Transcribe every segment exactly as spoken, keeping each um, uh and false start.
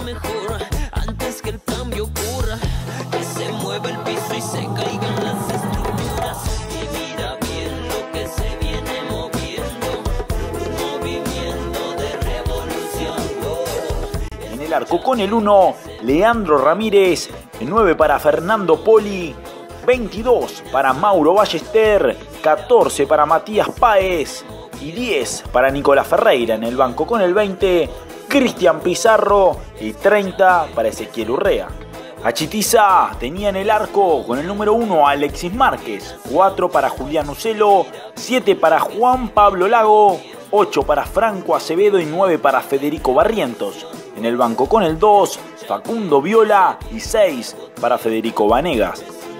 mejor antes que el cambio ocurra, que se mueva el piso y se caigan las estructuras. Y mira bien lo que se viene moviendo, un movimiento de revolución. Oh. En el arco con el uno, Leandro Ramírez. nueve para Fernando Poli. veintidós para Mauro Ballester. catorce para Matías Páez. Y diez para Nicolás Ferreira. En el banco con el veinte, Cristian Pizarro. Y treinta para Ezequiel Urrea. Achitiza tenía en el arco con el número uno a Alexis Márquez. cuatro para Julián Ucelo. siete para Juan Pablo Lago. ocho para Franco Acevedo y nueve para Federico Barrientos. En el banco con el dos, Facundo Viola y seis para Federico Vanegas.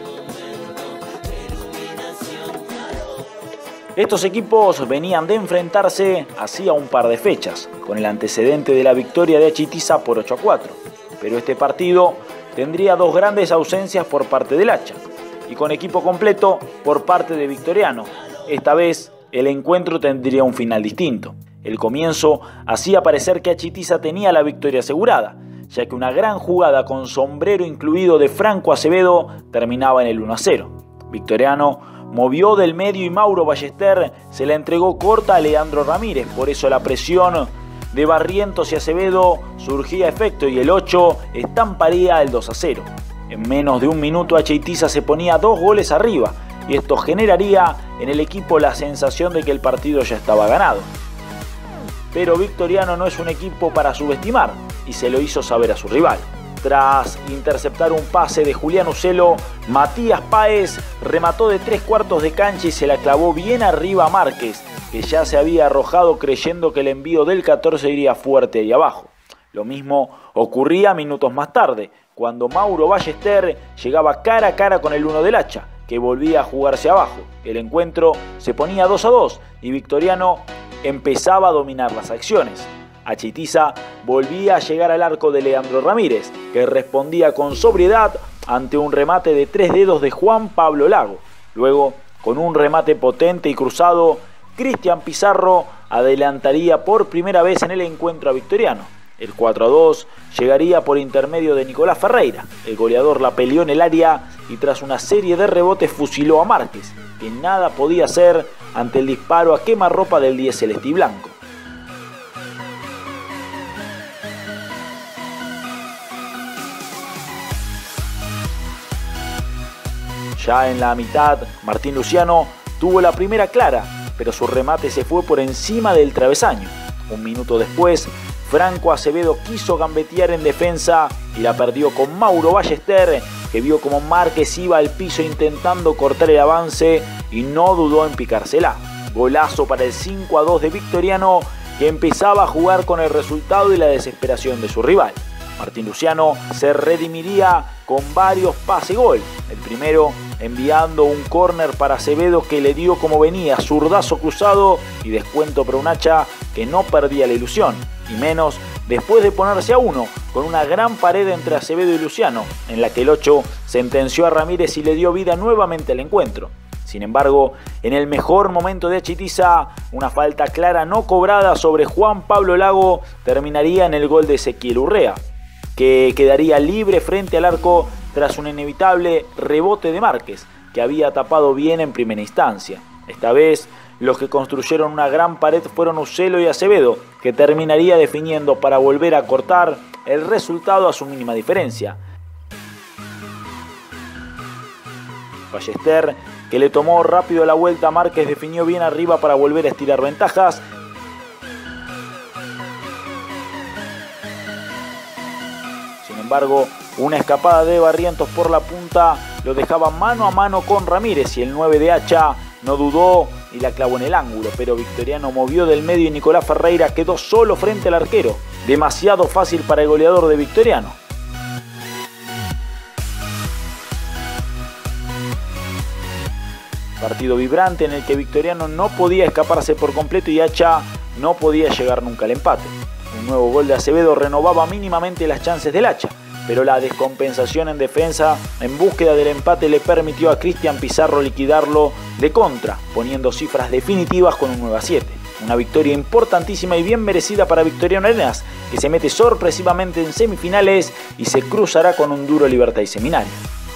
Estos equipos venían de enfrentarse hacía un par de fechas, con el antecedente de la victoria de Achitiza por ocho a cuatro. Pero este partido tendría dos grandes ausencias por parte del Hacha y con equipo completo por parte de Victoriano. Esta vez el encuentro tendría un final distinto. El comienzo hacía parecer que Achitiza tenía la victoria asegurada, ya que una gran jugada con sombrero incluido de Franco Acevedo terminaba en el uno a cero. Victoriano movió del medio y Mauro Ballester se la entregó corta a Leandro Ramírez, por eso la presión de Barrientos y Acevedo surgía efecto y el ocho estamparía el dos a cero. En menos de un minuto Achitiza se ponía dos goles arriba y esto generaría en el equipo la sensación de que el partido ya estaba ganado. Pero Victoriano no es un equipo para subestimar y se lo hizo saber a su rival. Tras interceptar un pase de Julián Ucelo, Matías Páez remató de tres cuartos de cancha y se la clavó bien arriba a Márquez, que ya se había arrojado creyendo que el envío del catorce iría fuerte ahí abajo. Lo mismo ocurría minutos más tarde, cuando Mauro Ballester llegaba cara a cara con el uno del Hacha, que volvía a jugarse abajo. El encuentro se ponía dos a dos y Victoriano empezaba a dominar las acciones. Achitiza volvía a llegar al arco de Leandro Ramírez, que respondía con sobriedad ante un remate de tres dedos de Juan Pablo Lago. Luego, con un remate potente y cruzado, Cristian Pizarro adelantaría por primera vez en el encuentro a Victoriano. El cuatro a dos llegaría por intermedio de Nicolás Ferreira. El goleador la peleó en el área y tras una serie de rebotes fusiló a Márquez, que nada podía hacer ante el disparo a quemarropa del diez celeste y blanco. Ya en la mitad, Martín Luciano tuvo la primera clara, pero su remate se fue por encima del travesaño. Un minuto después, Franco Acevedo quiso gambetear en defensa y la perdió con Mauro Ballester, que vio como Márquez iba al piso intentando cortar el avance y no dudó en picársela. Golazo para el cinco a dos de Victoriano, que empezaba a jugar con el resultado y la desesperación de su rival. Martín Luciano se redimiría con varios pase-gol. El primero enviando un córner para Acevedo que le dio como venía, zurdazo cruzado y descuento para un Hacha que no perdía la ilusión. Y menos después de ponerse a uno con una gran pared entre Acevedo y Luciano, en la que el ocho sentenció a Ramírez y le dio vida nuevamente al encuentro. Sin embargo, en el mejor momento de Achitiza, una falta clara no cobrada sobre Juan Pablo Lago terminaría en el gol de Ezequiel Urrea, que quedaría libre frente al arco tras un inevitable rebote de Márquez, que había tapado bien en primera instancia. Esta vez, los que construyeron una gran pared fueron Ucelo y Acevedo, que terminaría definiendo para volver a cortar el resultado a su mínima diferencia. Ballester, que le tomó rápido la vuelta a Márquez, definió bien arriba para volver a estirar ventajas. Sin embargo, una escapada de Barrientos por la punta lo dejaba mano a mano con Ramírez y el nueve de Hacha no dudó y la clavó en el ángulo, pero Victoriano movió del medio y Nicolás Ferreira quedó solo frente al arquero. Demasiado fácil para el goleador de Victoriano. Partido vibrante en el que Victoriano no podía escaparse por completo y Hacha no podía llegar nunca al empate. Un nuevo gol de Acevedo renovaba mínimamente las chances del Hacha, pero la descompensación en defensa en búsqueda del empate le permitió a Cristian Pizarro liquidarlo de contra, poniendo cifras definitivas con un nueve a siete. Una victoria importantísima y bien merecida para Victoriano Arenas, que se mete sorpresivamente en semifinales y se cruzará con un duro Libertad y Seminario.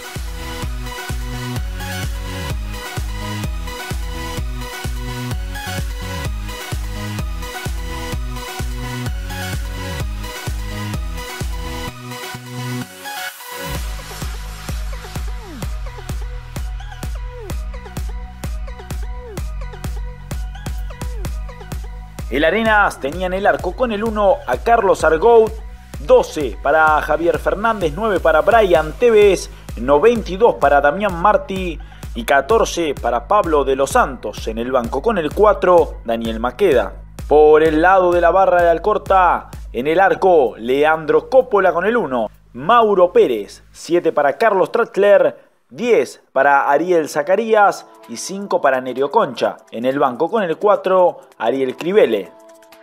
El Arenas tenía en el arco con el uno a Carlos Argou, doce para Javier Fernández, nueve para Brian Tevez, noventa y dos para Damián Martí y catorce para Pablo de los Santos. En el banco con el cuatro, Daniel Maqueda. Por el lado de la barra de Alcorta, en el arco, Leandro Coppola con el uno, Mauro Pérez, siete para Carlos Trachtler, diez para Ariel Zacarías y cinco para Nerio Concha. En el banco con el cuatro, Ariel Crivelle.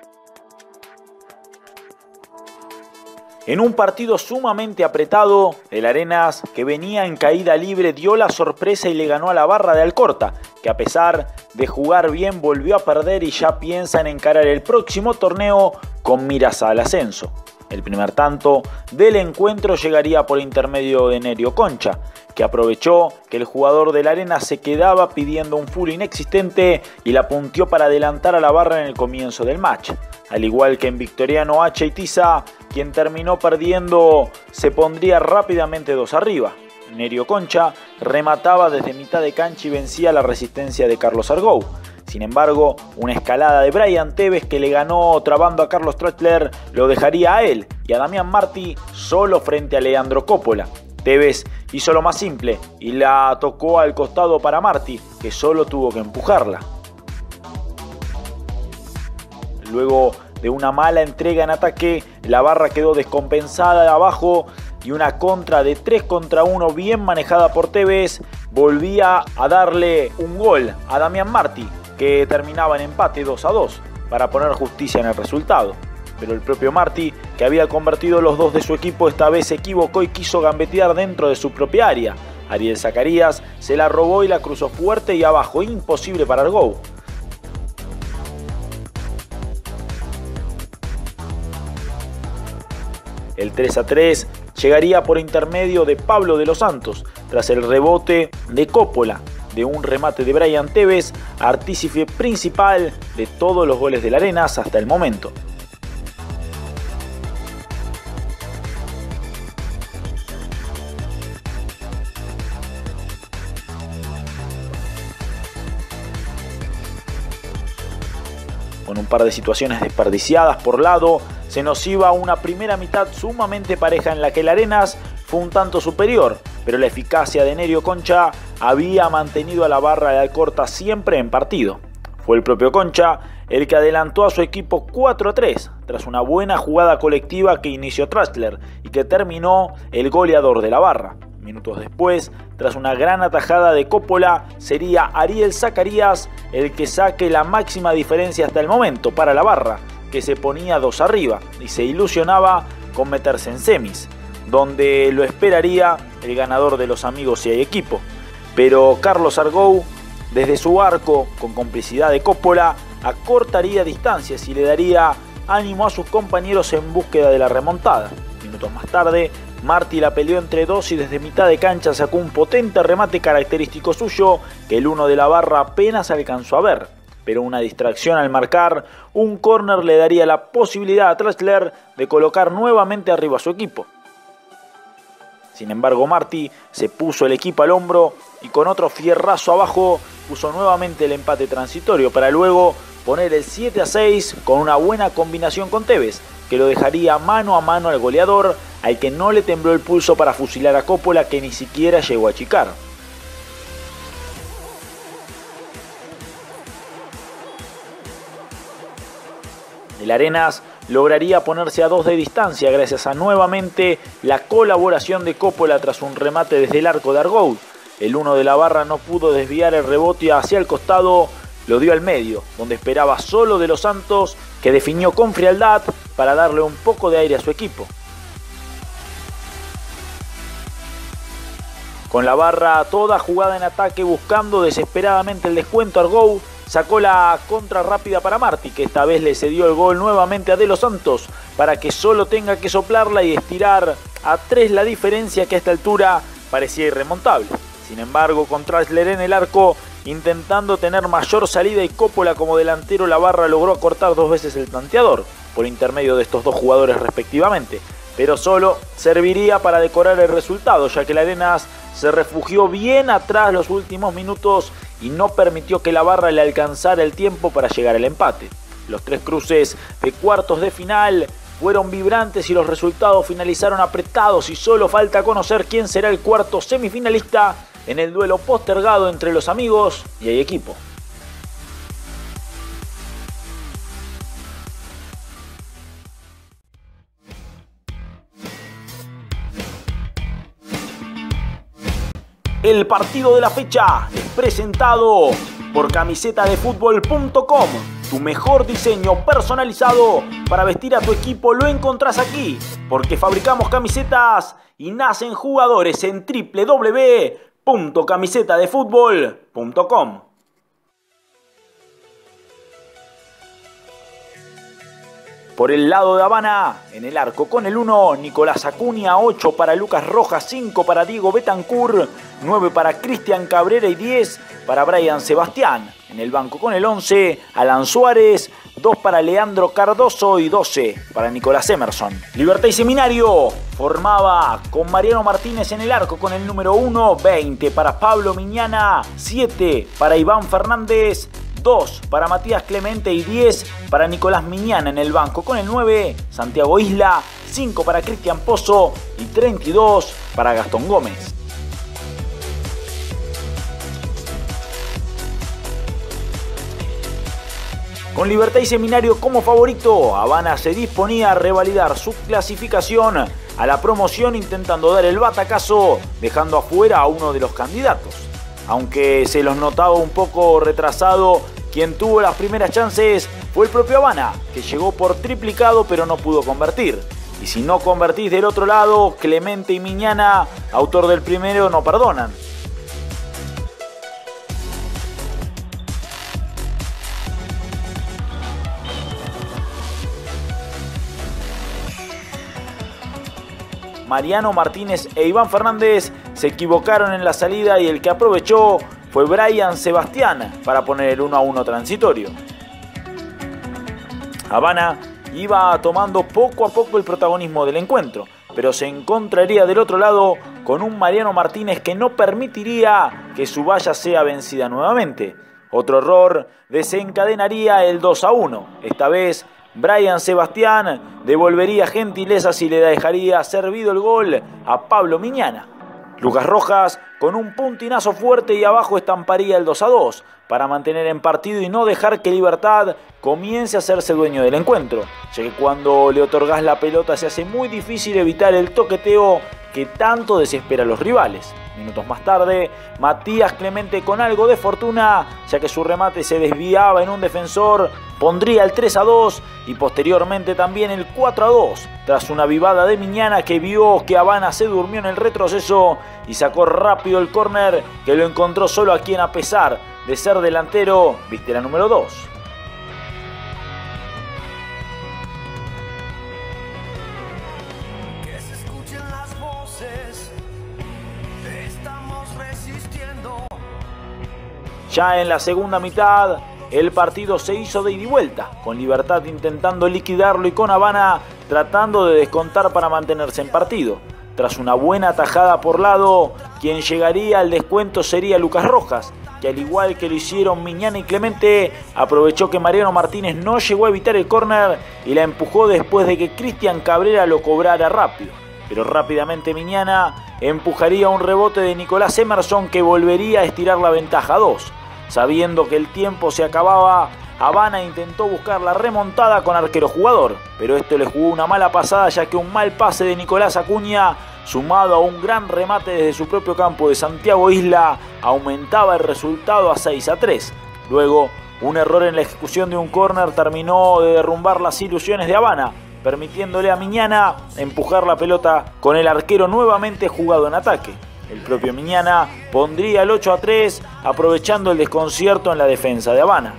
En un partido sumamente apretado, el Arenas, que venía en caída libre, dio la sorpresa y le ganó a la barra de Alcorta, que a pesar de jugar bien volvió a perder y ya piensa en encarar el próximo torneo con miras al ascenso. El primer tanto del encuentro llegaría por intermedio de Nerio Concha, que aprovechó que el jugador del Arenas se quedaba pidiendo un full inexistente y la punteó para adelantar a la barra en el comienzo del match. Al igual que en Victoriano H. Itiza, quien terminó perdiendo, se pondría rápidamente dos arriba. Nerio Concha remataba desde mitad de cancha y vencía la resistencia de Carlos Argou. Sin embargo, una escalada de Brian Tevez que le ganó trabando a Carlos Trachtler lo dejaría a él y a Damián Martí solo frente a Leandro Coppola. Tevez hizo lo más simple y la tocó al costado para Martí, que solo tuvo que empujarla. Luego de una mala entrega en ataque, la barra quedó descompensada de abajo y una contra de tres contra uno bien manejada por Tevez volvía a darle un gol a Damián Martí, que terminaba en empate dos a dos para poner justicia en el resultado. Pero el propio Martí, que había convertido los dos de su equipo, esta vez se equivocó y quiso gambetear dentro de su propia área. Ariel Zacarías se la robó y la cruzó fuerte y abajo, imposible para Argou. El tres a tres llegaría por intermedio de Pablo de los Santos, tras el rebote de Coppola, de un remate de Brian Tevez, artífice principal de todos los goles del Arenas hasta el momento. Con un par de situaciones desperdiciadas por lado, se nos iba una primera mitad sumamente pareja en la que el Arenas fue un tanto superior, pero la eficacia de Nerio Concha había mantenido a la barra de Alcorta siempre en partido. Fue el propio Concha el que adelantó a su equipo cuatro a tres, tras una buena jugada colectiva que inició Trachtler y que terminó el goleador de la barra. Minutos después, tras una gran atajada de Coppola, sería Ariel Zacarías el que saque la máxima diferencia hasta el momento para la barra, que se ponía dos arriba y se ilusionaba con meterse en semis, donde lo esperaría el ganador de los amigos si hay equipo. Pero Carlos Argou, desde su arco, con complicidad de Coppola, acortaría distancias y le daría ánimo a sus compañeros en búsqueda de la remontada. Minutos más tarde, Martí la peleó entre dos y desde mitad de cancha sacó un potente remate característico suyo que el uno de la barra apenas alcanzó a ver. Pero una distracción al marcar un córner le daría la posibilidad a Trachtler de colocar nuevamente arriba a su equipo. Sin embargo, Martí se puso el equipo al hombro y con otro fierrazo abajo puso nuevamente el empate transitorio para luego poner el siete a seis con una buena combinación con Tevez, que lo dejaría mano a mano al goleador, al que no le tembló el pulso para fusilar a Coppola, que ni siquiera llegó a achicar. El Arenas lograría ponerse a dos de distancia gracias a nuevamente la colaboración de Coppola tras un remate desde el arco de Argou. El uno de la barra no pudo desviar el rebote hacia el costado, lo dio al medio, donde esperaba solo de los Santos, que definió con frialdad para darle un poco de aire a su equipo. Con la barra toda jugada en ataque buscando desesperadamente el descuento, Argou sacó la contra rápida para Martí, que esta vez le cedió el gol nuevamente a De Los Santos para que solo tenga que soplarla y estirar a tres la diferencia que a esta altura parecía irremontable. Sin embargo, con Trasler en el arco, intentando tener mayor salida y Coppola como delantero, la Barra logró acortar dos veces el tanteador por intermedio de estos dos jugadores respectivamente, pero solo serviría para decorar el resultado, ya que la Arenas se refugió bien atrás los últimos minutos y no permitió que la Barra le alcanzara el tiempo para llegar al empate. Los tres cruces de cuartos de final fueron vibrantes y los resultados finalizaron apretados, y solo falta conocer quién será el cuarto semifinalista en el duelo postergado entre los amigos y el equipo. El partido de la fecha es presentado por camiseta de fútbol punto com. Tu mejor diseño personalizado para vestir a tu equipo lo encontrás aquí, porque fabricamos camisetas y nacen jugadores en doble u doble u doble u punto camiseta de fútbol punto com. Por el lado de Habana, en el arco con el uno, Nicolás Acuña, ocho para Lucas Rojas, cinco para Diego Betancourt, nueve para Cristian Cabrera y diez para Brian Sebastián. En el banco con el once, Alan Suárez, dos para Leandro Cardoso y doce para Nicolás Emerson. Libertad y Seminario formaba con Mariano Martínez en el arco con el número uno, veinte para Pablo Miñana, siete para Iván Fernández, dos para Matías Clemente y diez para Nicolás Miñana. En el banco con el nueve, Santiago Isla, cinco para Cristian Pozo y treinta y dos para Gastón Gómez. Con Libertad y Seminario como favorito, Habana se disponía a revalidar su clasificación a la promoción, intentando dar el batacazo, dejando afuera a uno de los candidatos. Aunque se los notaba un poco retrasado, quien tuvo las primeras chances fue el propio Habana, que llegó por triplicado pero no pudo convertir. Y si no convertís del otro lado, Clemente y Miñana, autor del primero, no perdonan. Mariano Martínez e Iván Fernández se equivocaron en la salida y el que aprovechó fue Brian Sebastián para poner el uno a uno transitorio. Habana iba tomando poco a poco el protagonismo del encuentro, pero se encontraría del otro lado con un Mariano Martínez que no permitiría que su valla sea vencida nuevamente. Otro error desencadenaría el dos a uno. Esta vez Brian Sebastián devolvería gentilezas y le dejaría servido el gol a Pablo Miñana. Lucas Rojas con un puntinazo fuerte y abajo estamparía el dos a dos para mantener en partido y no dejar que Libertad comience a hacerse dueño del encuentro, ya que cuando le otorgás la pelota se hace muy difícil evitar el toqueteo que tanto desespera a los rivales. Minutos más tarde, Matías Clemente, con algo de fortuna, ya que su remate se desviaba en un defensor, pondría el tres a dos y posteriormente también el cuatro a dos, tras una vivada de Miñana que vio que Habana se durmió en el retroceso y sacó rápido el córner, que lo encontró solo a quien, a pesar de ser delantero, viste la número dos. Ya en la segunda mitad, el partido se hizo de ida y vuelta, con Libertad intentando liquidarlo y con Habana tratando de descontar para mantenerse en partido. Tras una buena tajada por lado, quien llegaría al descuento sería Lucas Rojas, que al igual que lo hicieron Miñana y Clemente, aprovechó que Mariano Martínez no llegó a evitar el córner y la empujó después de que Cristian Cabrera lo cobrara rápido. Pero rápidamente Miñana empujaría un rebote de Nicolás Emerson, que volvería a estirar la ventaja a dos. Sabiendo que el tiempo se acababa, Habana intentó buscar la remontada con arquero jugador, pero esto le jugó una mala pasada, ya que un mal pase de Nicolás Acuña, sumado a un gran remate desde su propio campo de Santiago Isla, aumentaba el resultado a seis a tres. Luego, un error en la ejecución de un córner terminó de derrumbar las ilusiones de Habana, permitiéndole a Miñana empujar la pelota con el arquero nuevamente jugado en ataque. El propio Miñana pondría el ocho a tres, aprovechando el desconcierto en la defensa de Habana.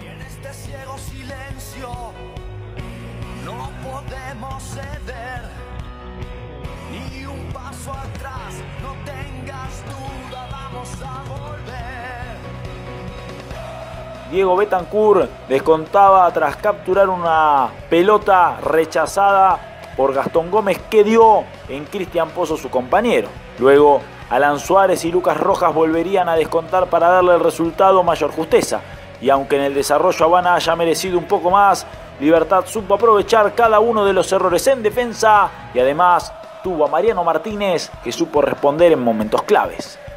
Diego Betancur descontaba tras capturar una pelota rechazada por Gastón Gómez que dio en Cristian Pozo, su compañero. Luego Alan Suárez y Lucas Rojas volverían a descontar para darle el resultado mayor justeza. Y aunque en el desarrollo Habana haya merecido un poco más, Libertad supo aprovechar cada uno de los errores en defensa y además tuvo a Mariano Martínez que supo responder en momentos claves.